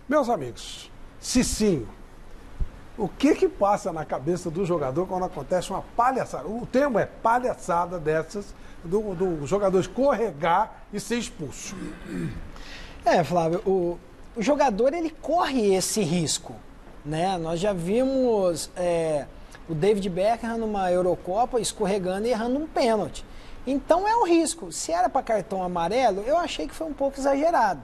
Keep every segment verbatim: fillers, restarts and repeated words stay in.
Meus amigos, Cicinho, o que que passa na cabeça do jogador quando acontece uma palhaçada? O termo é palhaçada dessas, do, do jogador escorregar e ser expulso. É, Flávio, o, o jogador ele corre esse risco, né? Nós já vimos é, o David Beckham numa Eurocopa escorregando e errando um pênalti. Então é um risco. Se era para cartão amarelo, eu achei que foi um pouco exagerado.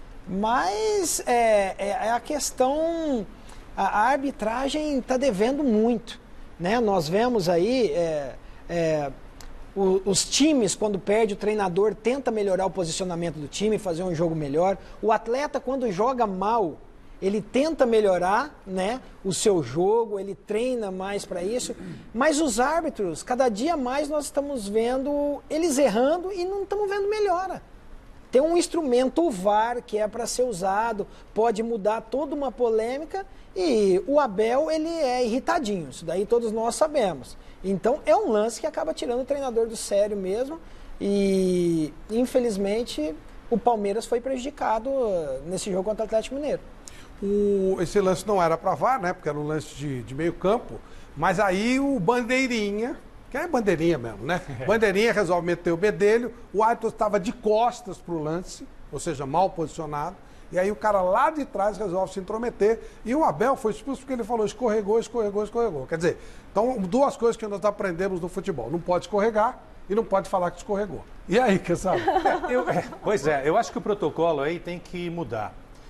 Mas é, é, é a questão, a, a arbitragem está devendo muito, né? Nós vemos aí é, é, o, os times, quando perde, o treinador tenta melhorar o posicionamento do time, fazer um jogo melhor. O atleta, quando joga mal, ele tenta melhorar, né, o seu jogo, ele treina mais para isso. Mas os árbitros, cada dia mais nós estamos vendo eles errando e não estamos vendo melhora. Tem um instrumento, o V A R, que é para ser usado, pode mudar toda uma polêmica, e o Abel, ele é irritadinho, isso daí todos nós sabemos. Então, é um lance que acaba tirando o treinador do sério mesmo, e, infelizmente, o Palmeiras foi prejudicado nesse jogo contra o Atlético Mineiro. O, esse lance não era para V A R, né, porque era um lance de, de meio campo, mas aí o Bandeirinha... que é bandeirinha mesmo, né? Bandeirinha resolve meter o bedelho, o árbitro estava de costas para o lance, ou seja, mal posicionado, e aí o cara lá de trás resolve se intrometer, e o Abel foi expulso porque ele falou escorregou, escorregou, escorregou. Quer dizer, então duas coisas que nós aprendemos no futebol, não pode escorregar e não pode falar que escorregou. E aí, que sabe? É, eu, é, pois é, eu acho que o protocolo aí tem que mudar.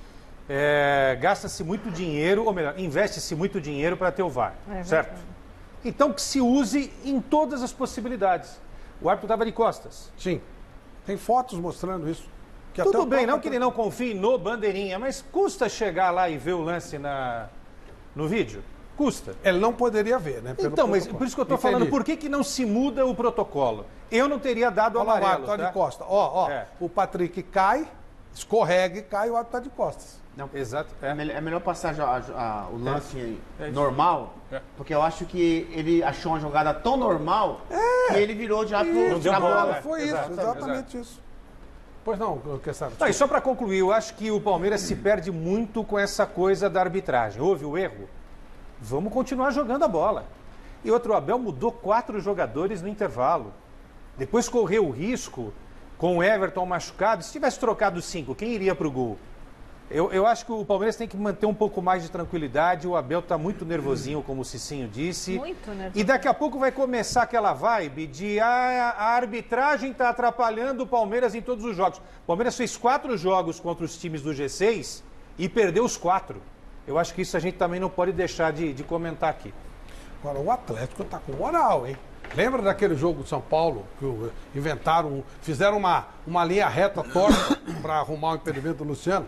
É, gasta-se muito dinheiro, ou melhor, investe-se muito dinheiro para ter o V A R, é certo? Então que se use em todas as possibilidades. O árbitro estava de costas. Sim. Tem fotos mostrando isso. Que Tudo até bem, não que ele não confie no Bandeirinha, mas custa chegar lá e ver o lance na, no vídeo? Custa. Ele não poderia ver, né? Pelo então, mas protocolo. por isso que eu estou falando, por que, que não se muda o protocolo? Eu não teria dado o amarelo. Tá tá? de costas. Ó, ó, é. O Patrick cai, escorrega e cai, o árbitro está de costas. Não, exato. É, é, melhor, é melhor passar a, a, o lance é. É normal, é. porque eu acho que ele achou uma jogada tão normal é. que ele virou já pro bola. bola. Foi Exato, isso, exatamente exato. isso. Pois não, Kessler. Não, e só para concluir, eu acho que o Palmeiras se perde muito com essa coisa da arbitragem. Houve o erro? Vamos continuar jogando a bola. E outro, o Abel mudou quatro jogadores no intervalo. Depois correu o risco com o Everton machucado. Se tivesse trocado cinco, quem iria para o gol? Eu, eu acho que o Palmeiras tem que manter um pouco mais de tranquilidade. O Abel está muito nervosinho, como o Cicinho disse. Muito nervoso. E daqui a pouco vai começar aquela vibe de a, a arbitragem está atrapalhando o Palmeiras em todos os jogos. O Palmeiras fez quatro jogos contra os times do G seis e perdeu os quatro. Eu acho que isso a gente também não pode deixar de, de comentar aqui. Agora, o Atlético está com moral, hein? Lembra daquele jogo de São Paulo que inventaram, fizeram uma, uma linha reta torta para arrumar o impedimento do Luciano?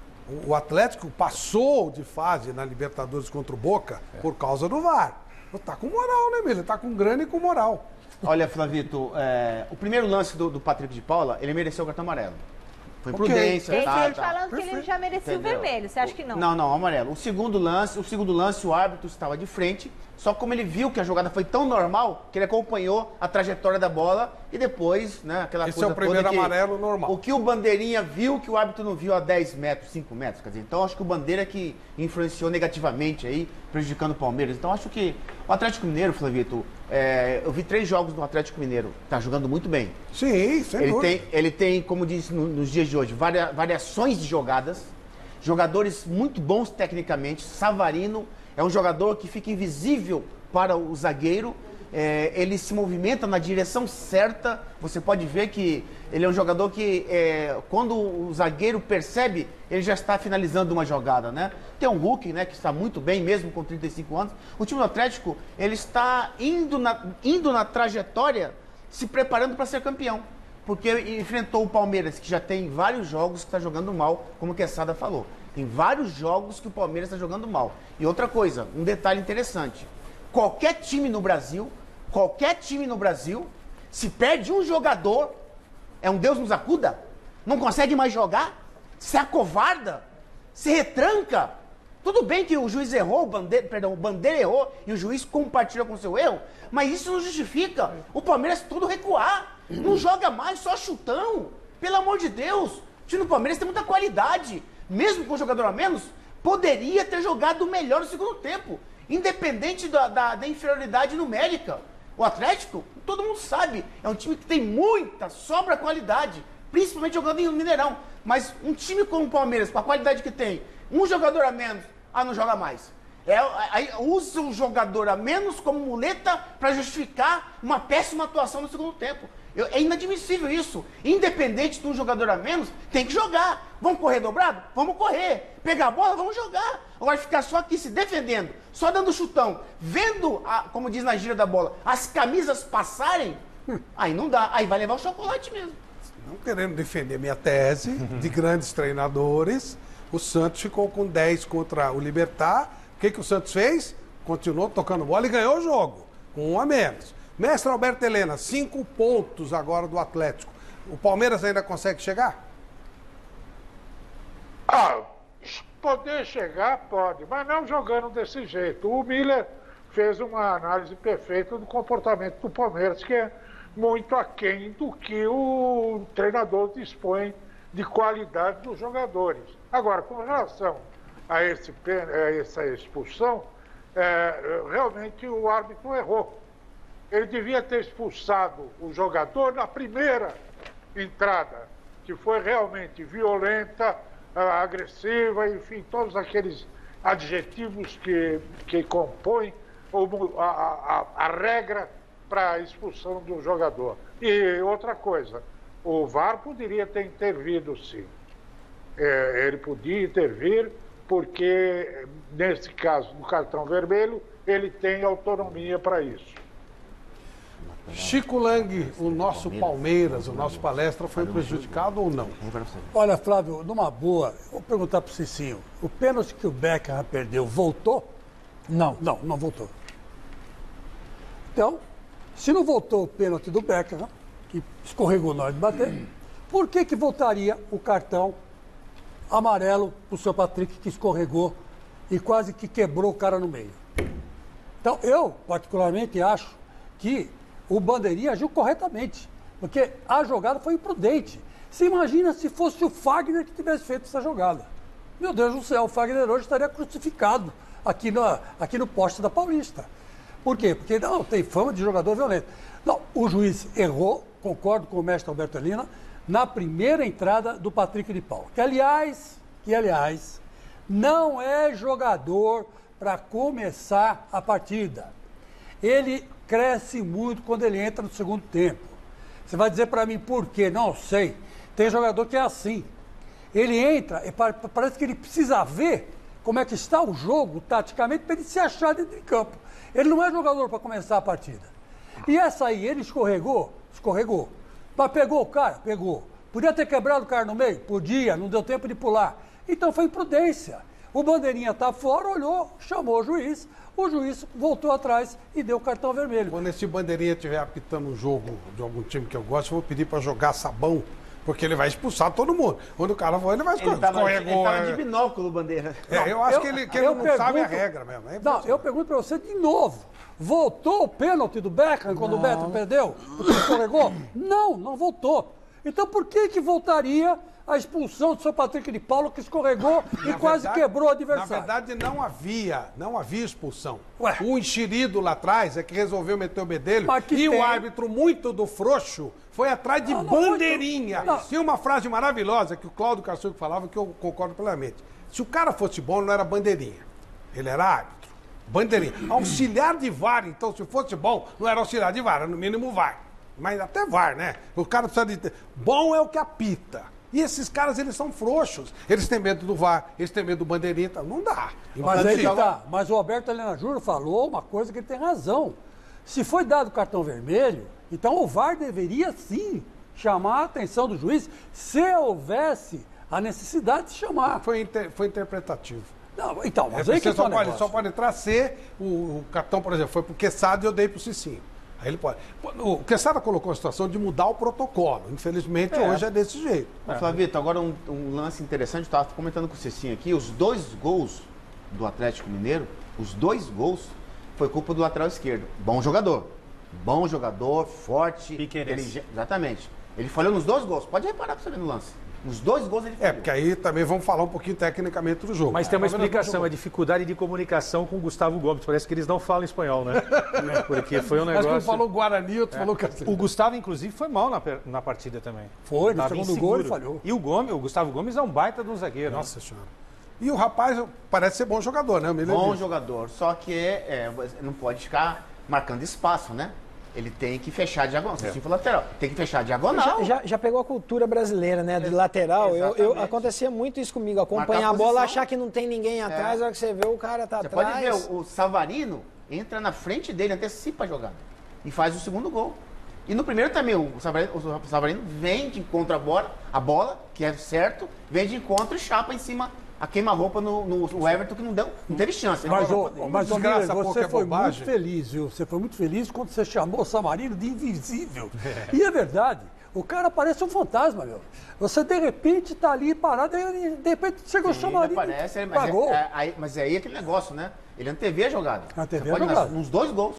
O Atlético passou de fase na Libertadores contra o Boca é. por causa do V A R. Tá com moral, né, Miller? Tá com grana e com moral. Olha, Flavito, é, o primeiro lance do, do Patrick de Paula, ele mereceu o cartão amarelo. Foi okay. prudência. Ele tá, tá tá. falando Perfeito. que ele já merecia Entendeu? o vermelho. Você acha que não? Não, não, amarelo. O segundo lance, o segundo lance, o árbitro estava de frente. Só como ele viu que a jogada foi tão normal que ele acompanhou a trajetória da bola e depois, né, aquela Esse coisa é o primeiro toda que, amarelo normal. O que o Bandeirinha viu que o árbitro não viu a dez metros, cinco metros, quer dizer, então acho que o Bandeira que influenciou negativamente aí, prejudicando o Palmeiras. Então acho que o Atlético Mineiro, Flavito, é, eu vi três jogos do Atlético Mineiro, tá jogando muito bem. Sim, sem ele dúvida. tem, ele tem, como disse no, nos dias de hoje, varia, variações de jogadas, jogadores muito bons tecnicamente. Savarino é um jogador que fica invisível para o zagueiro, é, ele se movimenta na direção certa. Você pode ver que ele é um jogador que, é, quando o zagueiro percebe, ele já está finalizando uma jogada, né? Tem um Hulk, né, que está muito bem, mesmo com trinta e cinco anos. O time do Atlético, ele está indo na, indo na trajetória, se preparando para ser campeão. Porque enfrentou o Palmeiras, que já tem vários jogos que está jogando mal, como o Quesada falou. Tem vários jogos que o Palmeiras está jogando mal. E outra coisa, um detalhe interessante. Qualquer time no Brasil, qualquer time no Brasil, se perde um jogador, é um Deus nos acuda, não consegue mais jogar, se acovarda, se retranca. Tudo bem que o juiz errou, o Bandeira, perdão, o Bandeira errou e o juiz compartilhou com o seu erro, mas isso não justifica o Palmeiras tudo recuar. Não joga mais, só chutão. Pelo amor de Deus, o time do Palmeiras tem muita qualidade. mesmo com um jogador a menos, poderia ter jogado melhor no segundo tempo, independente da, da, da inferioridade numérica. O Atlético, todo mundo sabe, é um time que tem muita sobra qualidade, principalmente jogando em Mineirão. Mas um time como o Palmeiras, com a qualidade que tem, um jogador a menos, ah, não joga mais. É, aí usa um jogador a menos como muleta para justificar uma péssima atuação no segundo tempo. Eu, é inadmissível isso. Independente de um jogador a menos, tem que jogar. Vamos correr dobrado? Vamos correr. Pegar a bola? Vamos jogar. Agora ficar só aqui se defendendo, só dando chutão, vendo, a, como diz na gíria da bola, as camisas passarem, aí não dá. Aí vai levar o chocolate mesmo. Não querendo defender minha tese de grandes treinadores, o Santos ficou com dez contra o Libertad. O que, que o Santos fez? Continuou tocando bola e ganhou o jogo, com um a menos. Mestre Alberto Helena, cinco pontos agora do Atlético. O Palmeiras ainda consegue chegar? Ah, poder chegar, pode, mas não jogando desse jeito. O Miller fez uma análise perfeita do comportamento do Palmeiras, que é muito aquém do que o treinador dispõe de qualidade dos jogadores. Agora, com relação a, esse, a essa expulsão, é, realmente o árbitro errou. Ele devia ter expulsado o jogador na primeira entrada, que foi realmente violenta, agressiva, enfim, todos aqueles adjetivos que, que compõem a, a, a regra para a expulsão do jogador. E outra coisa, o V A R poderia ter intervido, sim. É, ele podia intervir, porque, nesse caso do cartão vermelho, ele tem autonomia para isso. Chico Lang, o nosso Palmeiras, o nosso palestra, foi prejudicado ou não? Olha, Flávio, numa boa, vou perguntar para o Cicinho. O pênalti que o Beckham perdeu, voltou? Não. Não, não voltou. Então, se não voltou o pênalti do Beckham, que escorregou na hora de bater, por que que voltaria o cartão amarelo para o seu Patrick, que escorregou e quase que quebrou o cara no meio? Então, eu, particularmente, acho que o Bandeirinha agiu corretamente, porque a jogada foi imprudente. Você imagina se fosse o Fagner que tivesse feito essa jogada. Meu Deus do céu, o Fagner hoje estaria crucificado aqui, na, aqui no poste da Paulista. Por quê? Porque não, tem fama de jogador violento. Não, o juiz errou, concordo com o mestre Alberto Helena, na primeira entrada do Patrick de Paula. Que, aliás, que, aliás, não é jogador para começar a partida. Ele cresce muito quando ele entra no segundo tempo. Você vai dizer para mim por quê? Não sei. Tem jogador que é assim. Ele entra, e parece que ele precisa ver como é que está o jogo, taticamente, para ele se achar dentro de campo. Ele não é jogador para começar a partida. E essa aí, ele escorregou? Escorregou. Mas pegou o cara? Pegou. Podia ter quebrado o cara no meio? Podia, não deu tempo de pular. Então foi imprudência. O Bandeirinha está fora, olhou, chamou o juiz, o juiz voltou atrás e deu o cartão vermelho. Quando esse Bandeirinha estiver apitando um jogo de algum time que eu gosto, eu vou pedir para jogar sabão, porque ele vai expulsar todo mundo. Quando o cara for, ele vai Ele estava de binóculo, Bandeira. É, eu acho eu, que ele, que ele não pergunto, sabe a regra mesmo. É não, eu pergunto para você de novo. Voltou o pênalti do Beckham quando não. o Beckham perdeu? Porque escorregou? Não, não voltou. Então por que que voltaria a expulsão do seu Patrick de Paula, que escorregou e na quase verdade, quebrou o adversário? Na verdade, não havia, não havia expulsão. Ué. O enxerido lá atrás é que resolveu meter o bedelho e tem. o árbitro, muito do frouxo, foi atrás de não, não bandeirinha. Não. Tinha uma frase maravilhosa que o Cláudio Caçuco falava, que eu concordo plenamente. Se o cara fosse bom, não era bandeirinha. Ele era árbitro. Bandeirinha. Auxiliar de V A R, então, se fosse bom, não era auxiliar de V A R, era no mínimo V A R. Mas até V A R, né? O cara precisa de... Bom é o que apita. E esses caras, eles são frouxos. Eles têm medo do V A R, eles têm medo do bandeirinha. Então não dá. Mas aí que tá. Mas o Alberto Helena Júnior falou uma coisa que ele tem razão. Se foi dado o cartão vermelho, então o V A R deveria sim chamar a atenção do juiz, se houvesse a necessidade de chamar. Foi, inter... foi interpretativo. Não, então, mas é, aí que só, tá o pode, só pode entrar se o, o cartão, por exemplo, foi pro Quesada e eu dei pro Cicinho. Aí ele pode. O Quesada colocou a situação de mudar o protocolo. Infelizmente, é. hoje é desse jeito. Ô, Flavito, agora um, um lance interessante, eu estava comentando com o Cicinho aqui, os dois gols do Atlético Mineiro, os dois gols, foi culpa do lateral esquerdo. Bom jogador. Bom jogador, forte, inteligente. Exatamente. Ele falhou nos dois gols. Pode reparar pra você ver no lance. Nos dois gols ele É, falhou. porque aí também vamos falar um pouquinho tecnicamente do jogo. Mas tem uma É, explicação, a dificuldade de comunicação com o Gustavo Gomes. Parece que eles não falam espanhol, né? Porque foi um Acho que um negócio... falou Guarani, outro falou Castanho. O Gustavo, inclusive, foi mal na, per- na partida também. Foi, no Tava segundo inseguro. gol ele falhou. E o Gomes, o Gustavo Gomes é um baita de um zagueiro. Nossa senhora. E o rapaz parece ser bom jogador, né? O Miller Bom disse. jogador, só que é, não pode ficar marcando espaço, né? Ele tem que fechar a diagonal. Se for lateral, tem que fechar a diagonal. Já, já, já pegou a cultura brasileira, né? De lateral. Eu, eu, Exatamente. acontecia muito isso comigo. Acompanhar Marcar a a bola, posição. achar que não tem ninguém atrás, a hora que você vê o cara tá Você atrás. pode ver, o, o Savarino entra na frente dele, antecipa a jogada. E faz o segundo gol. E no primeiro também, o Savarino, o Savarino vem de encontro a bola, a bola, que é certo, vem de encontro e chapa em cima a queima-roupa no, no, no Everton, que não, deu, não teve chance. Mas, Ele- ô, mas ô, desgraça Miller, pouco você é foi bobagem. muito feliz, viu? Você foi muito feliz quando você chamou o Samarino de invisível. E é verdade. O cara parece um fantasma, meu. Você, de repente, tá ali parado, e de repente chegou o Sim, Samarino aparece, e mas, pagou. é, é, aí, mas é aí aquele negócio, né? Ele antevê a jogada. Antevê Você a pode jogada. nas- nos dois gols.